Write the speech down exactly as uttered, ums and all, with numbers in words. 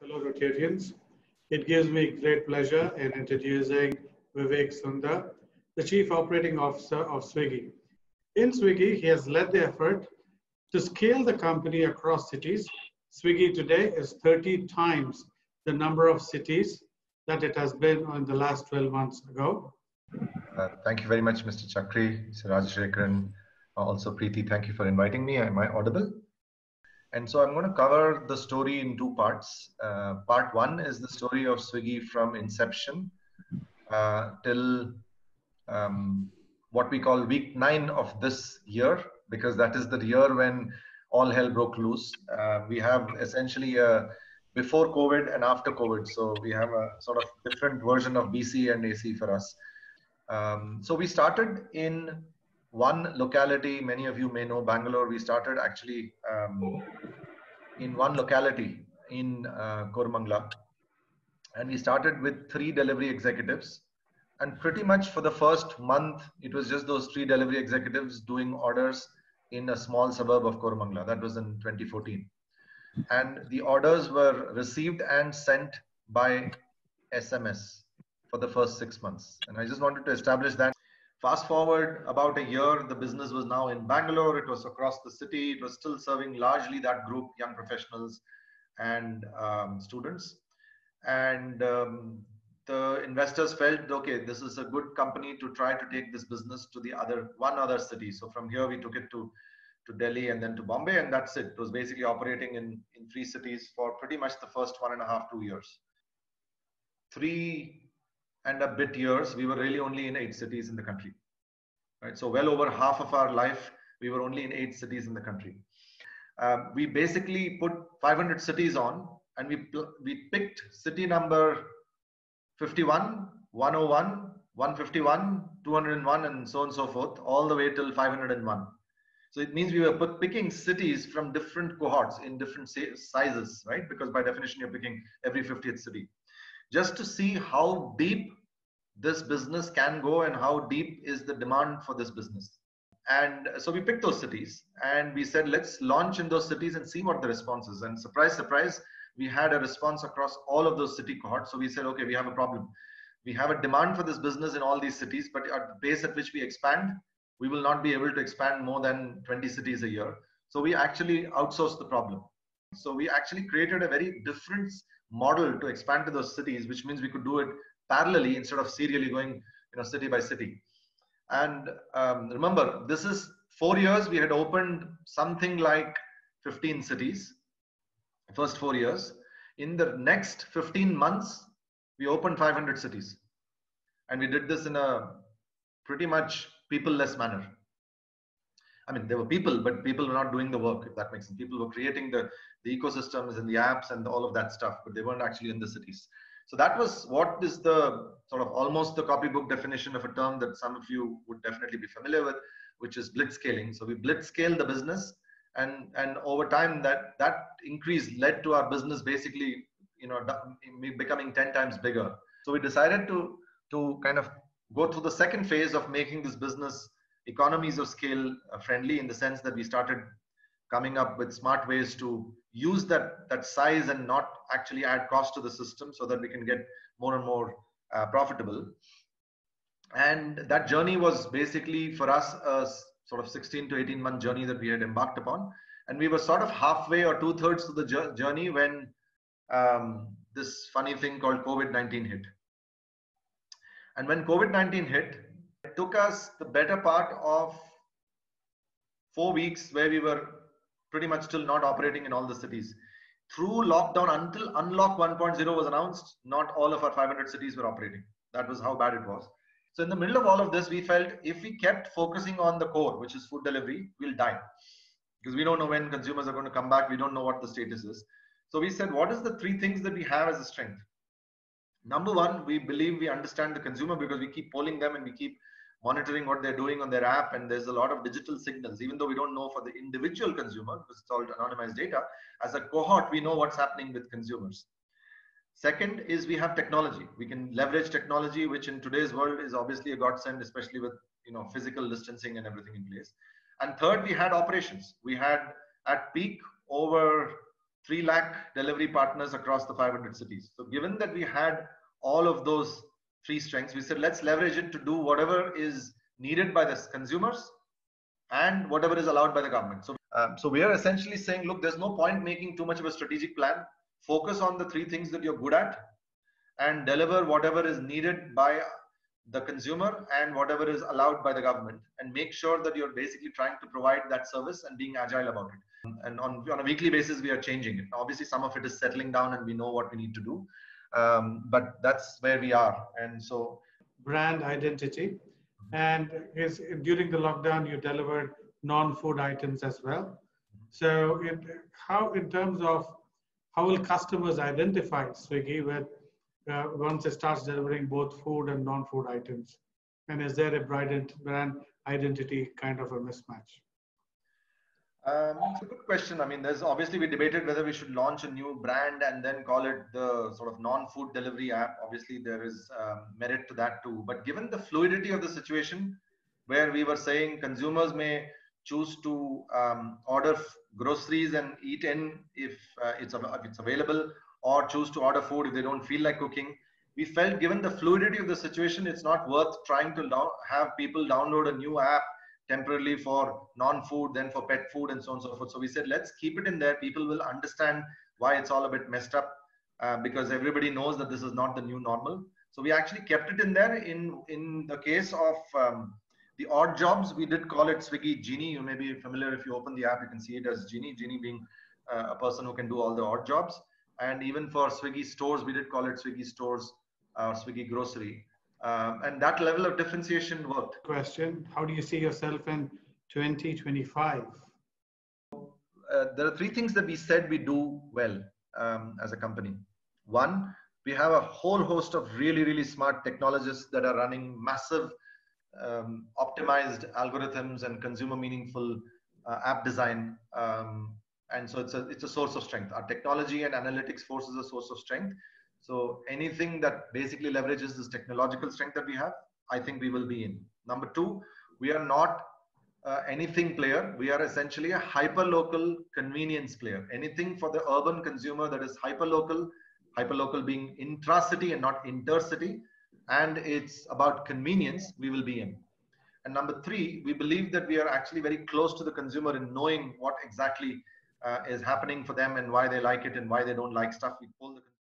fellow Rotarians. It gives me great pleasure in introducing Vivek Sundar, the Chief Operating Officer of Swiggy. In Swiggy, he has led the effort to scale the company across cities. Swiggy today is thirty times the number of cities that it has been in the last twelve months ago. Uh, thank you very much, Mister Chakri, Mister Rajashekaran, also Preeti. Thank you for inviting me. Am I audible? And so I'm going to cover the story in two parts. Uh, part one is the story of Swiggy from inception uh, till um, what we call week nine of this year, because that is the year when all hell broke loose. Uh, we have essentially a before COVID and after COVID. So we have a sort of different version of B C and A C for us. Um, so we started in one locality. Many of you may know Bangalore. We started actually um, in one locality in uh, Koramangala, and we started with three delivery executives. And pretty much for the first month, it was just those three delivery executives doing orders in a small suburb of Koramangala. That was in twenty fourteen. And the orders were received and sent by S M S for the first six months. And I just wanted to establish that. Fast forward about a year, the business was now in Bangalore. It was across the city. It was still serving largely that group, young professionals and um, students. And um, the investors felt, okay, this is a good company to try to take this business to the other, one other city. So from here, we took it to, to Delhi and then to Bombay, and that's it. It was basically operating in, in three cities for pretty much the first one and a half, two years. Three and a bit years, we were really only in eight cities in the country, right? So well over half of our life, we were only in eight cities in the country. Um, we basically put five hundred cities on, and we, we picked city number fifty-one, one oh one, one fifty-one, two oh one, and so on and so forth, all the way till five hundred one. So it means we were picking cities from different cohorts in different sizes, right? Because by definition, you're picking every fiftieth city, just to see how deep this business can go and how deep is the demand for this business. And so we picked those cities and we said, let's launch in those cities and see what the response is. And surprise, surprise, we had a response across all of those city cohorts. So we said, okay, we have a problem. We have a demand for this business in all these cities, but at the pace at which we expand, we will not be able to expand more than twenty cities a year. So we actually outsourced the problem. So we actually created a very different model to expand to those cities, which means we could do it parallelly instead of serially going, you know, city by city. And um, remember, this is four years. We had opened something like fifteen cities, first four years. In the next fifteen months, we opened five hundred cities. And we did this in a pretty much people-less manner. I mean, there were people, but people were not doing the work, if that makes sense. People were creating the, the ecosystems and the apps and all of that stuff, but they weren't actually in the cities. So that was what is the sort of almost the copybook definition of a term that some of you would definitely be familiar with, which is blitzscaling. So we blitzscale the business, and, and over time that, that increase led to our business basically, you know, becoming ten times bigger. So we decided to, to kind of go through the second phase of making this business economies of scale friendly, in the sense that we started coming up with smart ways to use that, that size and not actually add cost to the system, so that we can get more and more uh, profitable. And that journey was basically for us a sort of sixteen to eighteen month journey that we had embarked upon. And we were sort of halfway or two thirds to the journey when um, this funny thing called COVID nineteen hit. And when COVID nineteen hit, it took us the better part of four weeks where we were pretty much still not operating in all the cities. Through lockdown, until Unlock one point oh was announced, not all of our five hundred cities were operating. That was how bad it was. So in the middle of all of this, we felt if we kept focusing on the core, which is food delivery, we'll die. Because we don't know when consumers are going to come back. We don't know what the status is. So we said, what is the three things that we have as a strength? Number one, we believe we understand the consumer because we keep polling them and we keep monitoring what they're doing on their app, and there's a lot of digital signals, even though we don't know for the individual consumer, because it's all anonymized data. As a cohort, we know what's happening with consumers. Second is we have technology. We can leverage technology, which in today's world is obviously a godsend, especially with, you know, physical distancing and everything in place. And third, we had operations. We had at peak over three lakh delivery partners across the five hundred cities. So given that we had all of those three strengths, we said, let's leverage it to do whatever is needed by the consumers and whatever is allowed by the government. So, um, so we are essentially saying, look, there's no point making too much of a strategic plan. Focus on the three things that you're good at and deliver whatever is needed by the consumer and whatever is allowed by the government, and make sure that you're basically trying to provide that service and being agile about it. And on, on a weekly basis, we are changing it. Now, obviously, some of it is settling down and we know what we need to do. Um, but that's where we are. And so brand identity. And is, during the lockdown, you delivered non-food items as well. So it, how, in terms of how will customers identify Swiggy with uh, once it starts delivering both food and non-food items? And is there a brand, brand identity kind of a mismatch? Um, it's a good question. I mean, there's obviously, we debated whether we should launch a new brand and then call it the sort of non-food delivery app. Obviously, there is um, merit to that too. But given the fluidity of the situation, where we were saying consumers may choose to um, order groceries and eat in if uh, it's, if it's available, or choose to order food if they don't feel like cooking, we felt given the fluidity of the situation, it's not worth trying to have people download a new app temporarily for non-food, then for pet food, and so on and so forth. So we said, let's keep it in there. People will understand why it's all a bit messed up, uh, because everybody knows that this is not the new normal. So we actually kept it in there. In, in the case of um, the odd jobs, we did call it Swiggy Genie. You may be familiar. If you open the app, you can see it as Genie, Genie being uh, a person who can do all the odd jobs. And even for Swiggy stores, we did call it Swiggy stores, uh, Swiggy grocery. Um, and that level of differentiation worked. Question, how do you see yourself in twenty twenty-five? Uh, there are three things that we said we do well um, as a company. One, we have a whole host of really, really smart technologists that are running massive um, optimized algorithms and consumer meaningful uh, app design. Um, and so it's a, it's a source of strength. Our technology and analytics force is a source of strength. So anything that basically leverages this technological strength that we have, I think we will be in. Number two, we are not uh, anything player. We are essentially a hyper-local convenience player. Anything for the urban consumer that is hyper-local, hyper-local being intra-city and not intercity, and it's about convenience, we will be in. And number three, we believe that we are actually very close to the consumer in knowing what exactly uh, is happening for them and why they like it and why they don't like stuff. We pull the